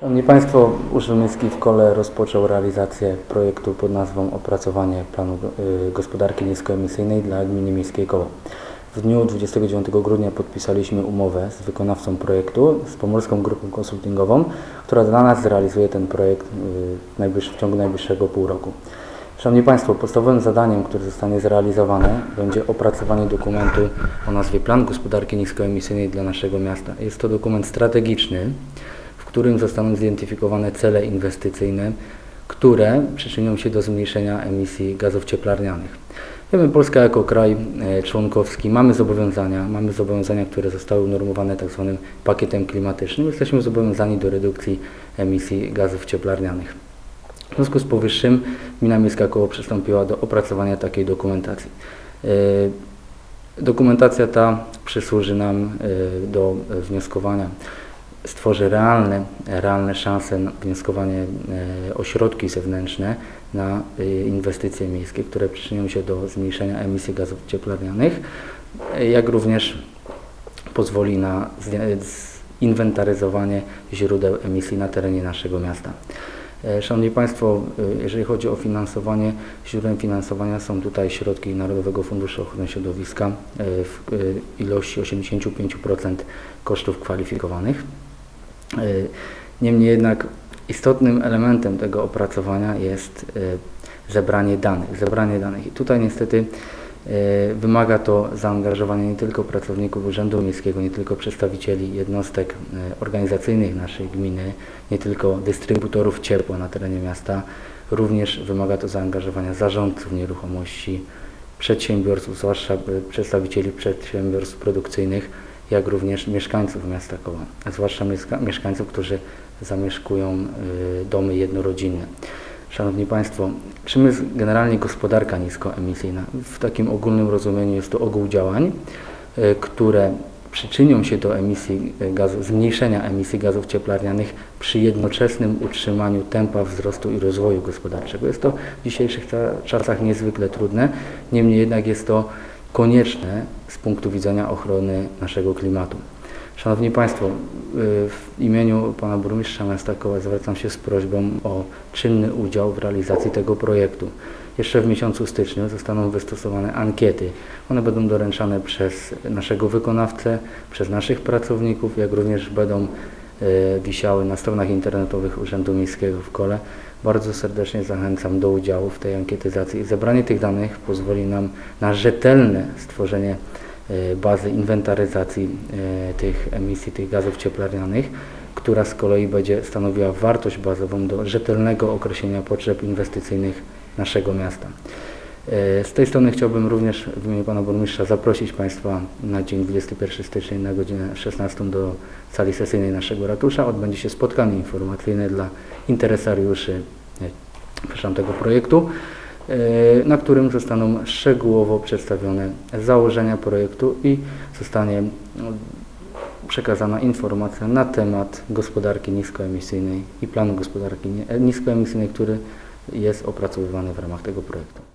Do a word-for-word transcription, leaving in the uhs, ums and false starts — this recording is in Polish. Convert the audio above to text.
Szanowni Państwo, Urząd Miejski w Kole rozpoczął realizację projektu pod nazwą Opracowanie planu y, gospodarki niskoemisyjnej dla gminy miejskiej Koło. W dniu dwudziestego dziewiątego grudnia podpisaliśmy umowę z wykonawcą projektu, z Pomorską Grupą Konsultingową, która dla nas zrealizuje ten projekt y, w ciągu najbliższego pół roku. Szanowni Państwo, podstawowym zadaniem, które zostanie zrealizowane, będzie opracowanie dokumentu o nazwie Plan Gospodarki Niskoemisyjnej dla naszego miasta. Jest to dokument strategiczny, w którym zostaną zidentyfikowane cele inwestycyjne, które przyczynią się do zmniejszenia emisji gazów cieplarnianych. Wiemy, Polska jako kraj członkowski mamy zobowiązania, mamy zobowiązania, które zostały unormowane tak zwanym pakietem klimatycznym. Jesteśmy zobowiązani do redukcji emisji gazów cieplarnianych. W związku z powyższym Gmina Miejska Koło przystąpiła do opracowania takiej dokumentacji. Dokumentacja ta przysłuży nam do wnioskowania, stworzy realne, realne szanse na wnioskowanie o środki zewnętrzne na inwestycje miejskie, które przyczynią się do zmniejszenia emisji gazów cieplarnianych, jak również pozwoli na zinwentaryzowanie źródeł emisji na terenie naszego miasta. Szanowni Państwo, jeżeli chodzi o finansowanie, źródłem finansowania są tutaj środki Narodowego Funduszu Ochrony Środowiska w ilości osiemdziesiąt pięć procent kosztów kwalifikowanych. Niemniej jednak istotnym elementem tego opracowania jest zebranie danych. Zebranie danych. I tutaj niestety wymaga to zaangażowania nie tylko pracowników Urzędu Miejskiego, nie tylko przedstawicieli jednostek organizacyjnych naszej gminy, nie tylko dystrybutorów ciepła na terenie miasta, również wymaga to zaangażowania zarządców nieruchomości, przedsiębiorców, zwłaszcza przedstawicieli przedsiębiorstw produkcyjnych, jak również mieszkańców miasta Koła, zwłaszcza mieszkańców, którzy zamieszkują domy jednorodzinne. Szanowni Państwo, czym jest generalnie gospodarka niskoemisyjna? W takim ogólnym rozumieniu jest to ogół działań, które przyczynią się do emisji gazu, zmniejszenia emisji gazów cieplarnianych przy jednoczesnym utrzymaniu tempa wzrostu i rozwoju gospodarczego. Jest to w dzisiejszych czasach niezwykle trudne, niemniej jednak jest to konieczne z punktu widzenia ochrony naszego klimatu. Szanowni Państwo, w imieniu Pana Burmistrza Miasta Koła zwracam się z prośbą o czynny udział w realizacji tego projektu. Jeszcze w miesiącu styczniu zostaną wystosowane ankiety. One będą doręczane przez naszego wykonawcę, przez naszych pracowników, jak również będą wisiały na stronach internetowych Urzędu Miejskiego w Kole. Bardzo serdecznie zachęcam do udziału w tej ankietyzacji. Zebranie tych danych pozwoli nam na rzetelne stworzenie bazy inwentaryzacji tych emisji, tych gazów cieplarnianych, która z kolei będzie stanowiła wartość bazową do rzetelnego określenia potrzeb inwestycyjnych naszego miasta. Z tej strony chciałbym również w imieniu Pana Burmistrza zaprosić Państwa na dzień dwudziestego pierwszego stycznia na godzinę szesnastą do sali sesyjnej naszego ratusza. Odbędzie się spotkanie informacyjne dla interesariuszy przepraszam, tego projektu, na którym zostaną szczegółowo przedstawione założenia projektu i zostanie przekazana informacja na temat gospodarki niskoemisyjnej i planu gospodarki niskoemisyjnej, który jest opracowywany w ramach tego projektu.